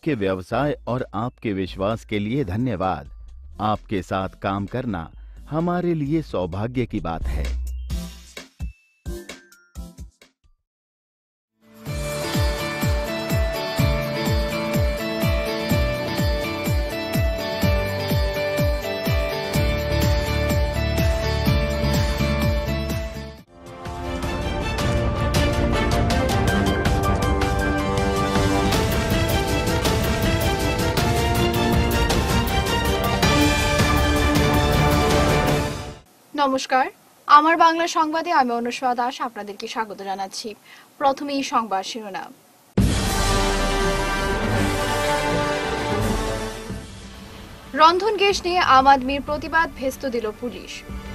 आपके व्यवसाय और आपके विश्वास के लिए धन्यवाद। आपके साथ काम करना हमारे लिए सौभाग्य की बात है। নমস্কার, আমার বাংলা সংবাদে আমি অনুষ্কা দাস আপনাদেরকে স্বাগত জানাচ্ছি। প্রথমেই সংবাদ শিরোনাম। রন্ধন গ্যাস নিয়ে আম আদমির প্রতিবাদ ভেস্ত দিল পুলিশ।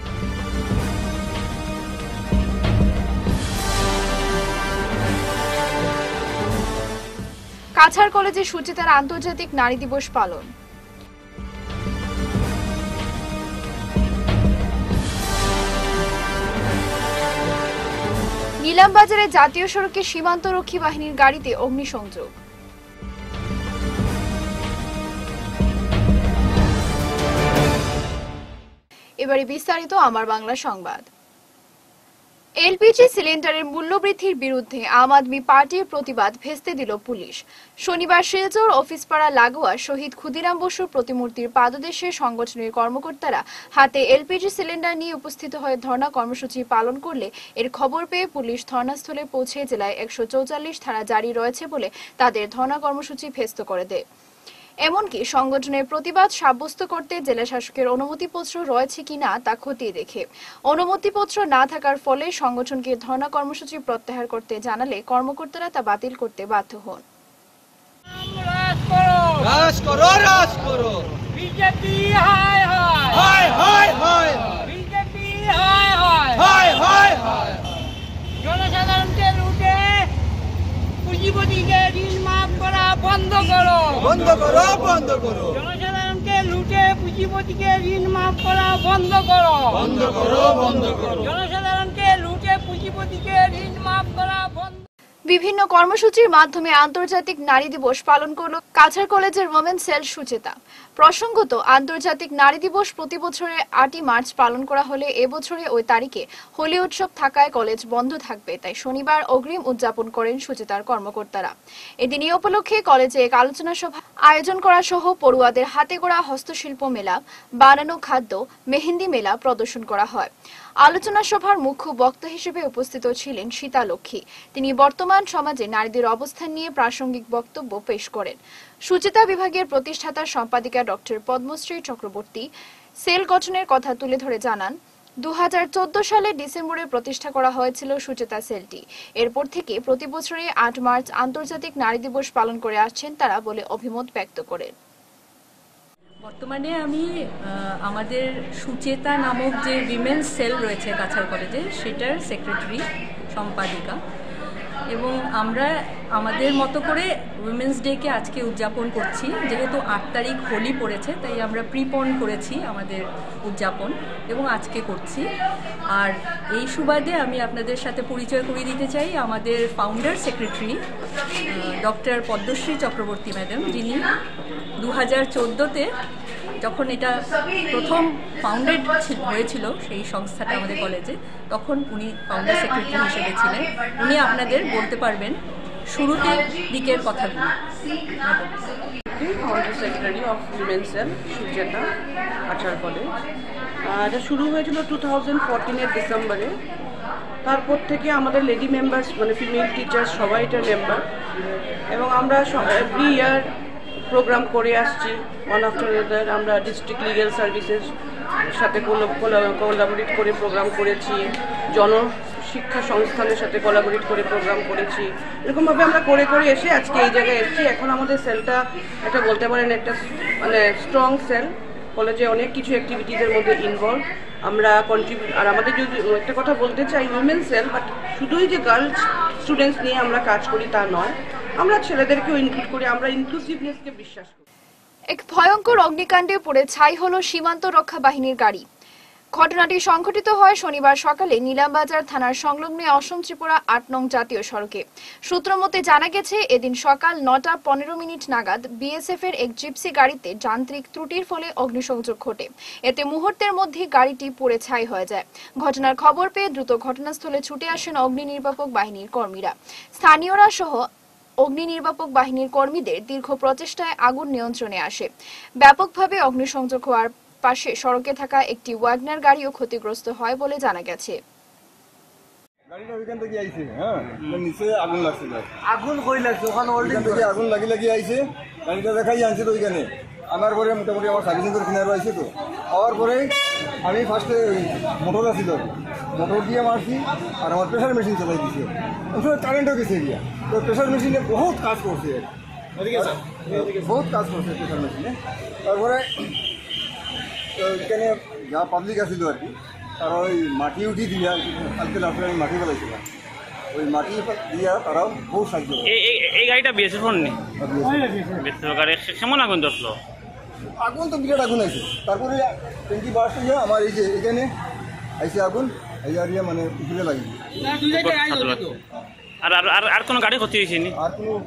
কাছাড় কলেজে সুচিতার আন্তর্জাতিক নারী দিবস পালন। নিলামবাজারে জাতীয় সড়কে সীমান্তরক্ষী বাহিনীর গাড়িতে অগ্নিসংযোগ। এবারে বিস্তারিত আমার বাংলা সংবাদ। এলপিজি সিলিন্ডারের মূল্যবৃদ্ধির বিরুদ্ধে আম আদমি পার্টির প্রতিবাদ ভেস্তে দিল পুলিশ। শনিবার শিলচর অফিসপাড়া লাগোয়া শহীদ ক্ষুদিরাম বসুর প্রতিমূর্তির পাদদেশে সংগঠনের কর্মকর্তারা হাতে এলপিজি সিলিন্ডার নিয়ে উপস্থিত হয়ে ধর্ণা কর্মসূচি পালন করলে এর খবর পেয়ে পুলিশ ধর্ণাস্থলে পৌঁছে জেলায় 144 ধারা জারি রয়েছে বলে তাদের ধর্ণা কর্মসূচি ভেস্ত করে দেয়। এমনকি সংগঠনের প্রতিবাদ সাব্যস্ত করতে জেলা শাসকের অনুমতিপত্র রয়েছে কিনা তা খতিয়ে দেখে অনুমতিপত্র না থাকার ফলে সংগঠনকে ধর্ণা কর্মসূচি প্রত্যাহার করতে জানালে কর্মকর্তারা তা বাতিল করতে বাধ্য হন। বিজেপি হায় হায় হায় হায় হায় বিজেপি হায় হায় হায় হায় হায় জনসাধারণকে লুটে পুঁজিপতিকে ঋণ মাফ করা বন্ধ করো, বন্ধ করো, বন্ধ করো। জনসাধারণকে লুটে পুঁজিপতিকে ঋণ মাফ করা বন্ধ করো, বন্ধ করো, বন্ধ করো। জনসাধারণকে লুটে পুঁজিপতিকে ঋণ মাফ করা বন্ধ। বিভিন্ন কর্মসূচির মাধ্যমে আন্তর্জাতিক নারী দিবস পালন করল কাছাড় কলেজের ওমেন সেল সুচেতা। প্রসঙ্গত, আন্তর্জাতিক নারী দিবস প্রতি বছরে 8 মার্চ পালন করা হলে এবছরে ওই তারিখে হোলি উৎসব থাকায় কলেজ বন্ধ থাকবে, তাই শনিবার অগ্রিম উদযাপন করেন সুচেতার কর্মকর্তারা। এদিন এই উপলক্ষে কলেজে এক আলোচনা সভা আয়োজন করা সহ পড়ুয়াদের হাতে গড়া হস্তশিল্প মেলা, বানানো খাদ্য, মেহেন্দি মেলা প্রদর্শন করা হয়। আলোচনা সভার মুখ্য বক্তা হিসেবে উপস্থিত ছিলেন সীতা লক্ষ্মী। তিনি বর্তমান সমাজে নারীদের অবস্থান নিয়ে প্রাসঙ্গিক বক্তব্য পেশ করেন। সুচিতা বিভাগের প্রতিষ্ঠাতা সম্পাদিকা ডক্টর পদ্মশ্রী চক্রবর্তী সেল গঠনের কথা তুলে ধরে জানান, 2014 সালে ডিসেম্বরে প্রতিষ্ঠা করা হয়েছিল সুচিতা সেলটি। এরপর থেকে প্রতি বছরে 8 মার্চ আন্তর্জাতিক নারী দিবস পালন করে আসছেন তারা বলে অভিমত ব্যক্ত করেন। বর্তমানে আমি আমাদের সুচেতা নামক যে উইমেন্স সেল রয়েছে কাছাড় কলেজে সেটার সেক্রেটারি সম্পাদিকা, এবং আমরা আমাদের মতো করে উইমেন্স ডেকে আজকে উদযাপন করছি। যেহেতু 8 তারিখ হোলি পড়েছে তাই আমরা প্রিপন করেছি আমাদের উদযাপন এবং আজকে করছি। আর এই সুবাদে আমি আপনাদের সাথে পরিচয় করিয়ে দিতে চাই আমাদের founder secretary doctor Padmashri Chakraborty madam, যিনি 2014-তে যখন এটা প্রথম ফাউন্ডেড হয়েছিল সেই সংস্থাটা আমাদের কলেজে, তখন উনি ফাউন্ডার সেক্রেটারি হিসেবে ছিলেন। উনি আপনাদের বলতে পারবেন শুরুতে দিকের কথাগুলো। Founder secretary of women cell Sucheta Cachar college. এটা শুরু হয়েছিল 2014-এর ডিসেম্বরে। তারপর থেকে আমাদের লেডি মেম্বার্স মানে ফিমেল টিচার্স সবাই এটার মেম্বার, এবং আমরা এভরি ইয়ার প্রোগ্রাম করে আসছি ওয়ান আফটার আদার। আমরা ডিস্ট্রিক্ট লিগ্যাল সার্ভিসের সাথে কোলাবোরেট করে প্রোগ্রাম করেছি, জনশিক্ষা সংস্থানের সাথে কোলাবোরেট করে প্রোগ্রাম করেছি। এরকমভাবে আমরা করে করে এসে আজকে এই জায়গায় এসেছি। এখন আমাদের সেলটা একটা বলতে পারেন একটা মানে স্ট্রং সেল, কলেজে অনেক কিছু অ্যাক্টিভিটিসের মধ্যে ইনভলভ আমরা কন্ট্রিবিউট। আর আমাদের যদি একটা কথা বলতে চাই, উইমেন সেল বাট শুধুই যে গার্লস স্টুডেন্টস নিয়ে আমরা কাজ করি তা নয়, আমরা ছেলেদেরকেও ইনক্লুড করি, আমরা ইনক্লুসিভনেসকে বিশ্বাস করি। এক ভয়ঙ্কর অগ্নিকাণ্ডে পড়ে ছাই হলো সীমান্ত রক্ষা বাহিনীর গাড়ি। ঘটনাটি সংঘটিত হয় শনিবার সকালে নীলামবাজার থানার সংলগ্ন অসম ত্রিপুরা ৮ নং জাতীয় সড়কে। সূত্রমতে জানা গেছে, এদিন সকাল ৯টা ১৫ নাগাদ বিএসএফ এর এক জিপসি গাড়িতে যান্ত্রিক ত্রুটির ফলে অগ্নিসংযোগ ঘটে। এতে মুহূর্তের মধ্যে গাড়িটি পুড়ে ছাই হয়ে যায়। ঘটনার খবর পেয়ে দ্রুত ঘটনাস্থলে ছুটে আসেন অগ্নি নির্বাপক বাহিনীর কর্মীরা। স্থানীয়রা সহ অগ্নি নির্বাপক বাহিনীর কর্মীদের দীর্ঘ প্রচেষ্টায় আগুন নিয়ন্ত্রণে আসে। ব্যাপকভাবে অগ্নিসংযোগ হওয়ার পাশে সড়কে থাকা একটি ওয়াগনার গাড়িও ক্ষতিগ্রস্ত হয় বলে জানা গেছে। গাড়িটা ওইখান থেকে আইছে, হ্যাঁ, নিচে আগুন লাগছিল। আগুন কই লাগছে? ওখানে ওইখান থেকে আগুন লাগি আইছে, গাড়িটা দেখাই আনছে তো ওইখানে। আনার পরে মোটামুটি আমার সার্ভিসিং করে কিনারও আইছে তো। হওয়ার পরে আমি ফার্স্টে মোটর আসছিল, মোটর দিয়ে মারছি আর আমার প্রেশার মেশিন চালাই দিছে। কারেন্টও গেছে গিয়া, তো প্রেশার মেশিনে বহুত কাজ করছে, বহুত কাজ করছে প্রেশার মেশিনে। তারপরে এখানে যা পাবলিক আসছিল আর কি, তারা ওই মাটি উঠি দিয়া, কালকে রাত্রে আমি মাটি ফেলাইছিলাম, ওই মাটি দিয়া তারাও বহু সাহায্য। এই গাড়িটা বিএসএফ নেই, গাড়ি কেমন আগুন ধরলো? আগুন তো বিরাট আগুন আছে। তারপরে ট্যাঙ্কি বাস হয়ে আমার এই যে এখানে আইসে আগুন, এই আর মানে ঘুরে লাগে। আর কোনো গাড়ি ক্ষতি হয়েছে নি? আর কোনো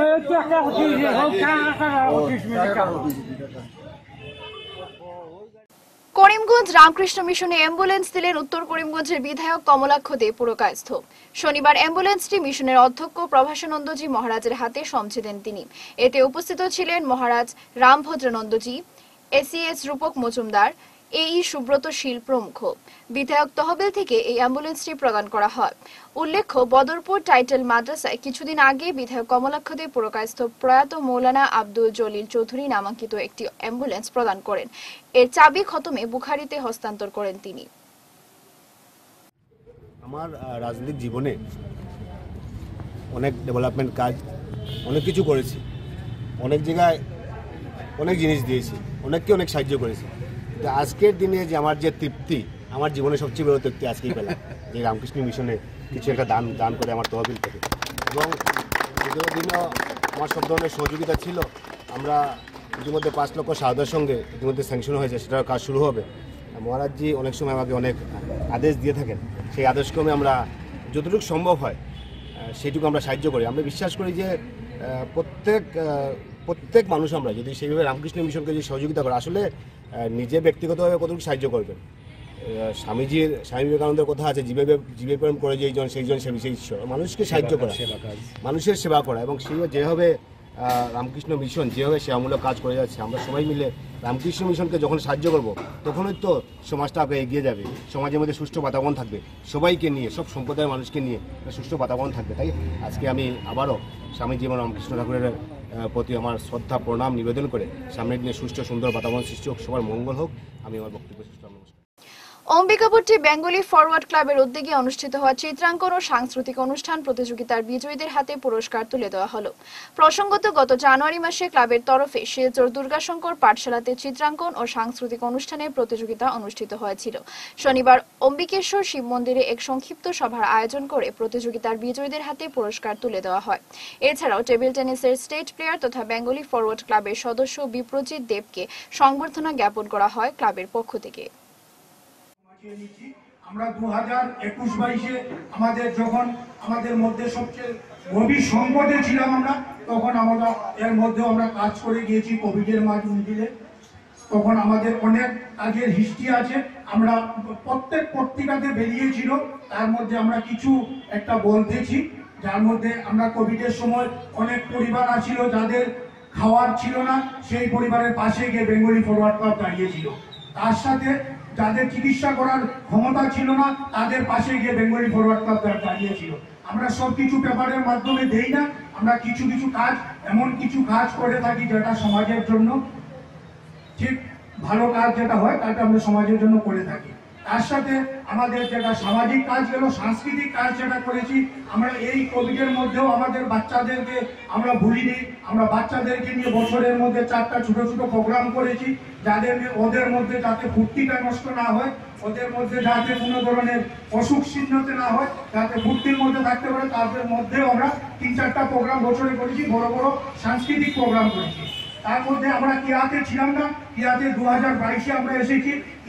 করিমগঞ্জ রামকৃষ্ণ মিশনে অ্যাম্বুলেন্স দিলেন উত্তর করিমগঞ্জের বিধায়ক কমলাক্ষ দে পুরকায়স্থ। শনিবার অ্যাম্বুলেন্সটি মিশনের অধ্যক্ষ প্রভাসানন্দজি মহারাজের হাতে সমঝে দেন তিনি। এতে উপস্থিত ছিলেন মহারাজ রামভদ্রানন্দজি, এসিএস রূপক মজুমদার, এই সুব্রত শীল প্রমুখ। বিধায়ক তহবিল থেকে এই অ্যাম্বুলেন্সটি প্রদান করা হয়। উল্লেখ্য, বদরপুর টাইটেল মাদ্রাসায় কিছুদিন আগে বিধায়ক কমলাক্ষ দে পুরকায়স্থ প্রয়াত মৌলানা আব্দুল জলিল চৌধুরী নামাঙ্কিত একটি অ্যাম্বুলেন্স প্রদান করেন। এর চাবি খতমে বুখারীতে হস্তান্তর করেন তিনি। আমার রাজনৈতিক জীবনে অনেক ডেভেলপমেন্ট কাজ, অনেক কিছু করেছি, অনেক জায়গায় অনেক জিনিস দিয়েছি, অনেককে অনেক সাহায্য করেছি। আজকের দিনে যে আমার যে তৃপ্তি, আমার জীবনে সবচেয়ে বড় তৃপ্তি আজকেই পেলাম যে রামকৃষ্ণ মিশনে কিছু একটা দান করে আমার তহবিল থেকে। এবং বিগত দিনও আমার সব ধরনের সহযোগিতা ছিল। আমরা ইতিমধ্যে 5 লক্ষ সাহায্যের সঙ্গে ইতিমধ্যে স্যাংশন হয়েছে, সেটার কাজ শুরু হবে। মহারাজজি অনেক সময় আমাকে অনেক আদেশ দিয়ে থাকেন, সেই আদেশক্রমে আমরা যতটুকু সম্ভব হয় সেইটুকু আমরা সাহায্য করি। আমরা বিশ্বাস করি যে প্রত্যেক মানুষ আমরা যদি সেইভাবে রামকৃষ্ণ মিশনকে যদি সহযোগিতা করে, আসলে নিজে ব্যক্তিগতভাবে কতটুকু সাহায্য করবেন। স্বামী বিবেকানন্দের কথা আছে, জীবে প্রেম করে যেইজন সেইজন সেই ঈশ্বর। মানুষকে সাহায্য করা, মানুষের সেবা করা, এবং সেই যেভাবে রামকৃষ্ণ মিশন যেভাবে সেবামূলক কাজ করে যাচ্ছে, আমরা সবাই মিলে রামকৃষ্ণ মিশনকে যখন সাহায্য করব, তখনই তো সমাজটা আগে এগিয়ে যাবে, সমাজের মধ্যে সুষ্ঠু বাতাবরণ থাকবে, সবাইকে নিয়ে, সব সম্প্রদায়ের মানুষকে নিয়ে সুষ্ঠু বাতাবরণ থাকবে। তাই আজকে আমি আবারও স্বামীজি এবং রামকৃষ্ণ ঠাকুরের প্রতি আমার শ্রদ্ধা প্রণাম নিবেদন করে সামনের দিনে সুষ্ঠু সুন্দর বাতাবরণ সৃষ্টি হোক, সবার মঙ্গল হোক, আমি আমার বক্তব্য শেষ করলাম। অম্বিকাপুরটি বেঙ্গলি ফরওয়ার্ড ক্লাবের উদ্যোগে অনুষ্ঠিত হওয়া চিত্রাঙ্কন ও সাংস্কৃতিক অনুষ্ঠান প্রতিযোগিতার বিজয়ীদের হাতে পুরস্কার তুলে দেওয়া হলো। প্রসঙ্গত, গত জানুয়ারি মাসে ক্লাবের তরফে শিলচর দুর্গাশঙ্কর পাঠশালাতে চিত্রাঙ্কন ও সাংস্কৃতিক অনুষ্ঠানের প্রতিযোগিতা অনুষ্ঠিত হয়েছিল। শনিবার অম্বিকেশ্বর শিব মন্দিরে এক সংক্ষিপ্ত সভার আয়োজন করে প্রতিযোগিতার বিজয়ীদের হাতে পুরস্কার তুলে দেওয়া হয়। এছাড়াও টেবিল টেনিসের স্টেট প্লেয়ার তথা বেঙ্গলি ফরওয়ার্ড ক্লাবের সদস্য বিপ্রজিৎ দেবকে সংবর্ধনা জ্ঞাপন করা হয় ক্লাবের পক্ষ থেকে। আমরা 2021-22 আমাদের যখন আমাদের মধ্যে সবচেয়ে গভীর সংকটে ছিলাম আমরা, তখন আমরা এর মধ্যে আমরা কাজ করে গিয়েছি কোভিডের মাধ্যমে। তখন আমাদের অনেক কাজের হিস্ট্রি আছে, আমরা প্রত্যেক পত্রিকাতে বেরিয়েছিল, তার মধ্যে আমরা কিছু একটা বলতেছি, যার মধ্যে আমরা কোভিডের সময় অনেক পরিবার আছিল যাদের খাওয়ার ছিল না, সেই পরিবারের পাশে গিয়ে বেঙ্গলি ফরওয়ার্ড ক্লাব দাঁড়িয়েছিল। তার সাথে যাদের চিকিৎসা করার ক্ষমতা ছিল না, তাদের পাশে গিয়ে বেঙ্গলি ফরওয়ার্ড ক্লাব দাঁড়িয়েছিল। আমরা সব কিছু পেপারের মাধ্যমে দেই না, আমরা কিছু কিছু কাজ, এমন কিছু কাজ করে থাকি যেটা সমাজের জন্য ঠিক ভালো কাজ যেটা হয়, তাটা আমরা সমাজের জন্য করে থাকি। তার সাথে আমাদের যেটা সামাজিক কাজ গেল, সাংস্কৃতিক কাজ যেটা করেছি, আমরা এই কোভিডের মধ্যেও আমাদের বাচ্চাদেরকে আমরা ভুলিনি। আমরা বাচ্চাদেরকে নিয়ে বছরের মধ্যে 4টা ছোট ছোট প্রোগ্রাম করেছি, ওদের মধ্যে যাতে ফুর্তিটা নষ্ট না হয়, ওদের মধ্যে যাতে কোনো ধরনের অসুখ চিহ্নতে না হয়, যাতে ফুর্তির মধ্যে থাকতে পারে, তাদের মধ্যেও আমরা 3-4টা প্রোগ্রাম বছরে করেছি, বড় বড় সাংস্কৃতিক প্রোগ্রাম করেছি। তার মধ্যে আমরা কিরাতে ছিলাম না, কিরাতে 2022-এ আমরা এসেছি।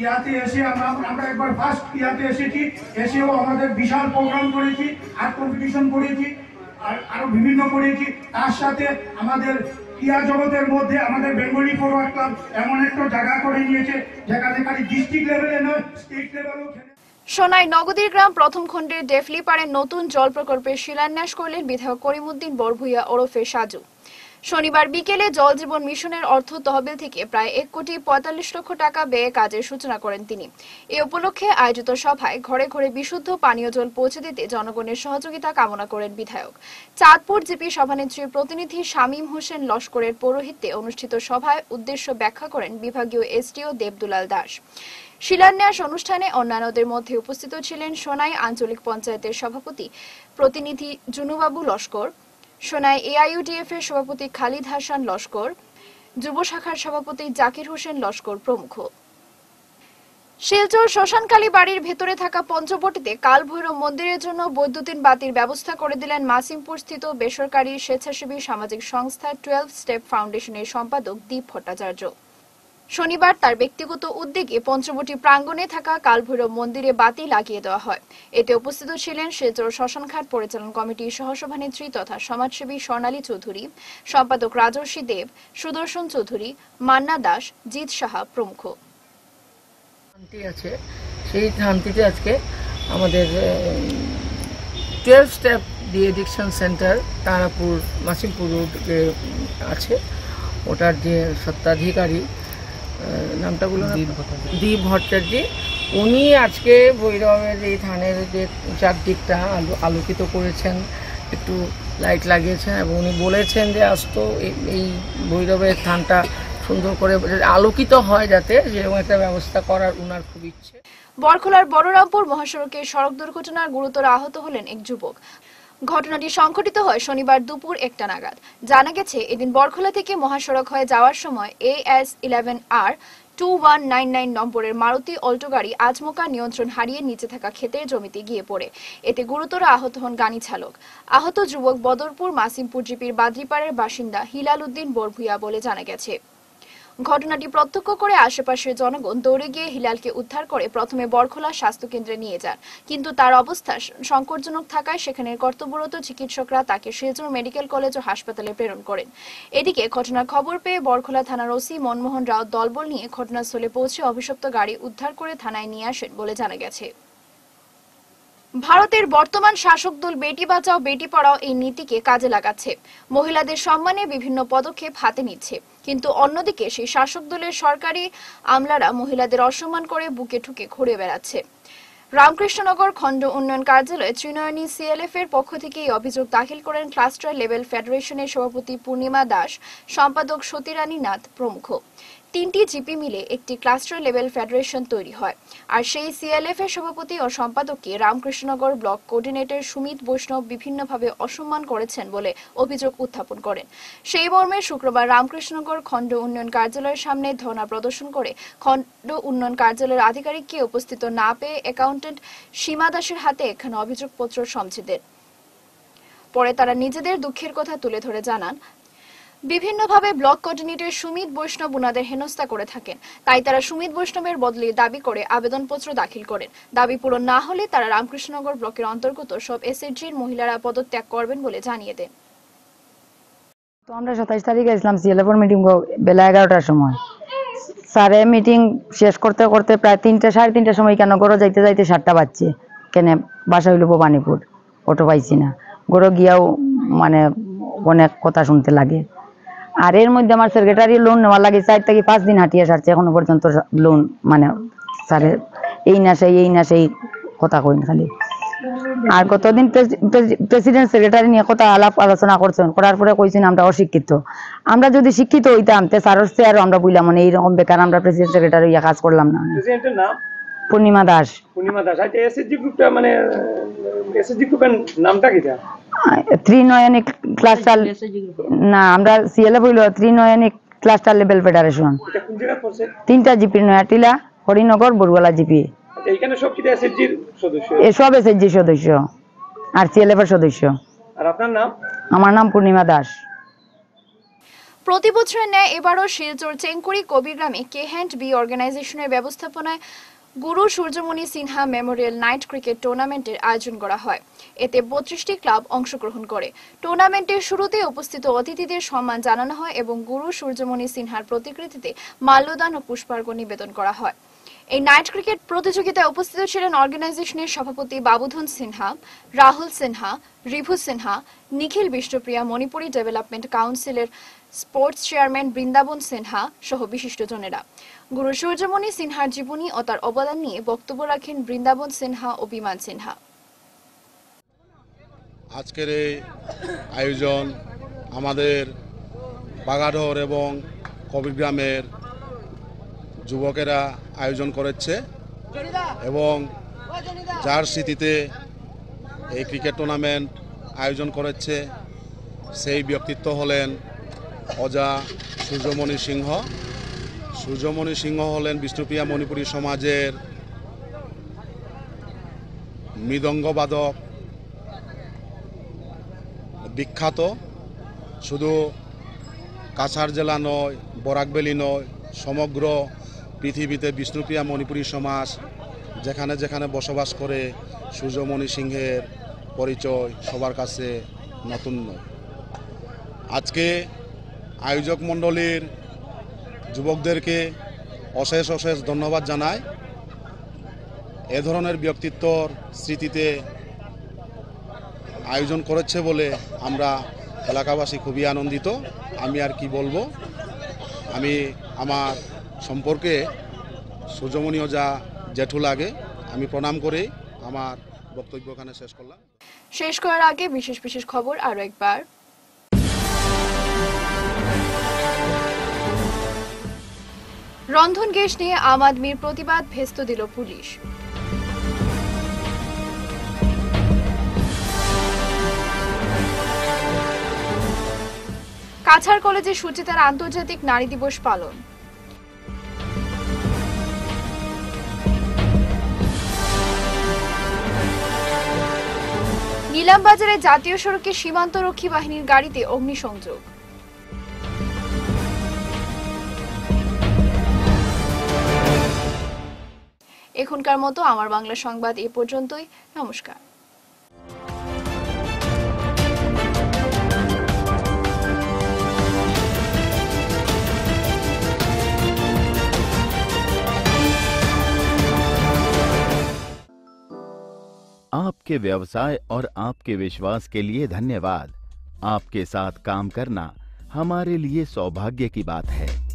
ইয়াতে এসে আমরা একবার ফার্স্ট ইয়াতে এসেছি, এসেও আমাদের বিশাল প্রোগ্রাম করেছি, আর্ট কম্পিটিশন করেছি, আর আরো বিভিন্ন করেছি। তার সাথে আমাদের ক্রীড়া জগতের মধ্যে আমাদের বেঙ্গলি ফরওয়ার্ড ক্লাব এমন একটা জায়গা করে নিয়েছে যেখানে খালি ডিস্ট্রিক্ট লেভেলে নয়, স্টেট লেভেলেও খেলে। সোনাই নগদীর গ্রাম প্রথম খণ্ডের ডেফলিপাড়ে নতুন জল প্রকল্পের শিলান্যাস করলেন বিধায়ক করিমউদ্দিন বরভূইয়া ওরফে সাজু। শনিবার বিকেলে জল জীবন মিশনের অর্থ তহবিল থেকে প্রায় 1,45,00,000 টাকা ব্যয়ে কাজের সূচনা করেন তিনি। এ উপলক্ষে আয়োজিত সভায় ঘরে ঘরে বিশুদ্ধ পানীয় জল পৌঁছে দিতে জনগণের সহযোগিতা কামনা করেন বিধায়ক। চাঁদপুর জিপি সভানেত্রীর প্রতিনিধি শামীম হোসেন লস্করের পৌরোহিত্যে অনুষ্ঠিত সভায় উদ্দেশ্য ব্যাখ্যা করেন বিভাগীয় এসডিও দেবদুলাল দাস। শিলান্যাস অনুষ্ঠানে অন্যান্যদের মধ্যে উপস্থিত ছিলেন সোনাই আঞ্চলিক পঞ্চায়েতের সভাপতি প্রতিনিধি জুনুবাবু লস্কর, সোনাই এআইইউডিএফ এর সভাপতি খালিদ হাসান লস্কর, যুব শাখার সভাপতি জাকির হোসেন লস্কর প্রমুখ। শিলচর শ্মশানকালী বাড়ির ভেতরে থাকা পঞ্চবটিতে কালভৈরব মন্দিরের জন্য বৈদ্যুতিন বাতির ব্যবস্থা করে দিলেন মাসিমপুর স্থিত বেসরকারি স্বেচ্ছাসেবী সামাজিক সংস্থা 12 স্টেপ ফাউন্ডেশনের সম্পাদক দীপ ভট্টাচার্য। শনিবার তার ব্যক্তিগত উদ্যোগে পঞ্চবটি প্রাঙ্গণে থাকা কালভৈরব মন্দিরে বাতি লাগিয়ে দেওয়া হয়। এতে উপস্থিত ছিলেন শিলচর শ্মশানঘাট পরিচালন কমিটির সহসভানেত্রী তথা সমাজসেবী স্বর্ণালী চৌধুরী, সম্পাদক রাজর্ষি দেব, সুদর্শন চৌধুরী, মান্না দাস, জিৎ সাহা প্রমুখ। শান্তি আছে, সেই শান্তিতে আজকে আমাদের 12 step de addiction centre Tarapur Masimpur road আছে, ওটার যে সত্ত্বাধিকারী নামটা বলুন, দীপ ভট্টাচার্য, উনি আজকে ভৈরবের এই থানের যে চারদিকটা আলোকিত করেছেন, একটু লাইট লাগিয়েছেন এবং উনি বলেছেন যে আজ তো এই ভৈরবের থানটা সুন্দর করে আলোকিত হয়, যাতে যেরকম একটা ব্যবস্থা করার উনার খুব ইচ্ছে। বরখলার বড়রামপুর মহাসড়কে সড়ক দুর্ঘটনার গুরুতর আহত হলেন এক যুবক। ঘটনাটি সংঘটিত হয় শনিবার দুপুর 1টা নাগাদ। জানা গেছে, এদিন বরখলা থেকে মহাসড়ক হয়ে যাওয়ার সময় AS11R 2199 নম্বরের মারুতি অল্টো গাড়ি আচমকা নিয়ন্ত্রণ হারিয়ে নিচে থাকা ক্ষেতের জমিতে গিয়ে পড়ে। এতে গুরুতর আহত হন গাড়ি চালক। আহত যুবক বদরপুর মাসিমপুর জিপির বাদ্রিপাড়ের বাসিন্দা হিলাল উদ্দিন বরভূইয়া বলে জানা গেছে। ঘটনাটি প্রত্যক্ষ করে আশেপাশের জনগণ দৌড়ে গিয়ে হিলালকে উদ্ধার করে প্রথমে বরখলা স্বাস্থ্য কেন্দ্রে নিয়ে যান, কিন্তু তার অবস্থা সংকটজনক থাকায় সেখানের কর্তব্যরত চিকিৎসকরা তাকে শিলচর মেডিকেল কলেজ ও হাসপাতালে প্রেরণ করেন। এদিকে ঘটনার খবর পেয়ে বরখলা থানার ওসি মনমোহন রাও দলবল নিয়ে ঘটনাস্থলে পৌঁছে অভিশপ্ত গাড়ি উদ্ধার করে থানায় নিয়ে আসেন বলে জানা গেছে। ভারতের বর্তমান শাসক দল বেটি বাঁচাও বেটি পড়াও এই নীতিকে কাজে লাগাচ্ছে, মহিলাদের সম্মানে বিভিন্ন পদক্ষেপ হাতে নিচ্ছে, কিন্তু অন্যদিকে সেই শাসক দলের সরকারি আমলারা মহিলাদের অসম্মান করে বুকে ঠুকে ঘুরে বেড়াচ্ছে। রামকৃষ্ণনগর খণ্ড উন্নয়ন কার্যালয়ে ত্রিনয়নী CLF এর পক্ষ থেকে এই অভিযোগ দাখিল করেন ক্লাস্টার লেভেল ফেডারেশনের সভাপতি পূর্ণিমা দাস, সম্পাদক সতীরানী নাথ প্রমুখ। 3টি জিপি মিলে একটি ক্লাস্টার লেভেল ফেডারেশন তৈরি হয়, আর সেই CLF এর সভাপতি ও সম্পাদককে রামকৃষ্ণনগর ব্লক কোঅর্ডিনেটর সুমিত বৈষ্ণব বিভিন্নভাবে অসম্মান করেছেন বলে অভিযোগ উত্থাপন করেন। সেই মর্মে শুক্রবার রামকৃষ্ণনগর খণ্ড উন্নয়ন কার্যালয়ের সামনে ধর্ণা প্রদর্শন করে খণ্ড উন্নয়ন কার্যালয়ের আধিকারিককে উপস্থিত না পেয়ে অ্যাকাউন্টেন্ট সীমা দাসের হাতে একখানা অভিযোগপত্র সমঝে দেন। পরে তারা নিজেদের দুঃখের কথা তুলে ধরে জানান, বিভিন্নভাবে ব্লক কোঅর্ডিনেটর সুমিত বৈষ্ণব উনাদের হেনস্থা করে থাকেন, তাই তারা সুমিত বৈষ্ণবের বদলে দাবি করে আবেদনপত্র দাখিল করেন। দাবি পূরণ না হলে তারা রামকৃষ্ণনগর ব্লকের অন্তর্গত সব SHGর মহিলারা পদত্যাগ করবেন বলে জানিয়ে দেন। তো আমরা 27 তারিখে গেছিলাম CLF মিটিং বেলা 11টার সময়। স্যারে মিটিং শেষ করতে করতে প্রায় 3টা সাড়ে 3টার সময় কেন গড়ো যাইতে যাইতে 7টা বাজছে। কেন বাসা হইল ভবানীপুর, অটো পাইছি না, গড়ো গিয়াও মানে অনেক কথা শুনতে লাগে। আর এর মধ্যে আমার সেক্রেটারি লোন নেওয়ার লাগে 4 থেকে 5 দিন হাঁটিয়ে সারছে, এখনো পর্যন্ত লোন মানে স্যারের এই না সেই কথা কইন খালি। আর কতদিন প্রেসিডেন্ট সেক্রেটারি নিয়ে কথা আলাপ আলোচনা করছেন, করার পরে কইছেন আমরা অশিক্ষিত। আমরা যদি শিক্ষিত হইতাম তে স্যারের চেয়ার আমরা বইলাম মানে এইরকম বেকার আমরা প্রেসিডেন্ট সেক্রেটারি ইয়া কাজ করলাম না। প্রেসিডেন্টের নাম পূর্ণিমা দাস। পূর্ণিমা দাস। আচ্ছা এসএসজি গ্রুপটা মানে এসএসজি গ্রুপের নামটা কি? ত্রিনয়নী ক্লাস্টার না, আমরা CLF হইল ত্রিনয়নী ক্লাস্টার লেভেল ফেডারেশন। এটা কোন জায়গা পড়ছে? 3টা জিপি, নয়াটিলা, হরিনগর, বড়ুয়ালা জিপি। আচ্ছা এখানে সব কি এসএসজির সদস্য? সব SHG সদস্য আর CLF এর সদস্য। আর আপনার নাম? আমার নাম পূর্ণিমা দাস। প্রতি বছরের ন্যায় এবারও শিলচর চেংকুড়ি কবিরগ্রামে কে&বি অর্গানাইজেশনের ব্যবস্থাপনায় Guru Suryamani Sinha memorial night cricket টুর্নামেন্টের আয়োজন করা হয়। এতে 32টি ক্লাব অংশগ্রহণ করে। টুর্নামেন্টের শুরুতে উপস্থিত অতিথিদের সম্মান জানানো হয় এবং গুরু সূর্যমণি সিনহার প্রতিকৃতিতে মাল্যদান ও পুষ্পার্ঘ্য নিবেদন করা হয়। এই নাইট ক্রিকেট প্রতিযোগিতায় উপস্থিত ছিলেন অর্গানাইজেশনের সভাপতি বাবুধন সিনহা, রাহুল সিনহা, রিভু সিনহা, নিখিল বিষ্ণুপ্রিয়া, মণিপুরি ডেভেলপমেন্ট কাউন্সিলের স্পোর্টস চেয়ারম্যান বৃন্দাবন সিনহা সহ বিশিষ্টজনেরা। গুরু সূর্যমণি সিনহার জীবনী ও তার অবদান নিয়ে বক্তব্য রাখেন বৃন্দাবন সিনহা ও বিমান সিনহা। আজকের এই আয়োজন আমাদের বাগাডোর এবং কবিরগ্রামের যুবকেরা আয়োজন করেছে এবং যার স্মৃতিতে এই ক্রিকেট টুর্নামেন্ট আয়োজন করেছে সেই ব্যক্তিত্ব হলেন অজা সূর্যমণি সিংহ। সূর্যমণি সিংহ হলেন বিষ্ণুপ্রিয়া মণিপুরী সমাজের মৃদঙ্গবাদক, বিখ্যাত। শুধু কাছাড় জেলা নয়, বরাকবেলি নয়, সমগ্র পৃথিবীতে বিষ্ণুপ্রিয়া মণিপুরী সমাজ যেখানে যেখানে বসবাস করে সূর্যমণি সিংহের পরিচয় সবার কাছে নতুন নয়। আজকে আয়োজক মণ্ডলীর যুবকদেরকে অশেষ অশেষ ধন্যবাদ জানাই। এ ধরনের ব্যক্তিত্বর স্মৃতিতে আয়োজন করেছে বলে আমরা এলাকাবাসী খুবই আনন্দিত। আমি আর কি বলবো, আমি আমার সম্পর্কে সূর্যমণি ওজা জেঠু লাগে, আমি প্রণাম করে আমার বক্তব্য এখানে শেষ করলাম। শেষ করার আগে বিশেষ বিশেষ খবর আরো একবার। রন্ধন গ্যাস নিয়ে আম আদমির প্রতিবাদ ভেস্ত দিল পুলিশ। কাছাড় কলেজে সুচিতার আন্তর্জাতিক নারী দিবস পালন। নীলামবাজারে জাতীয় সড়কে সীমান্তরক্ষী বাহিনীর গাড়িতে অগ্নিসংযোগ। এখনকার মতো আমার বাংলা সংবাদ এ পর্যন্তই। নমস্কার। आपके व्यवसाय और आपके विश्वास के लिए धन्यवाद। आपके साथ काम करना हमारे लिए सौभाग्य की बात है।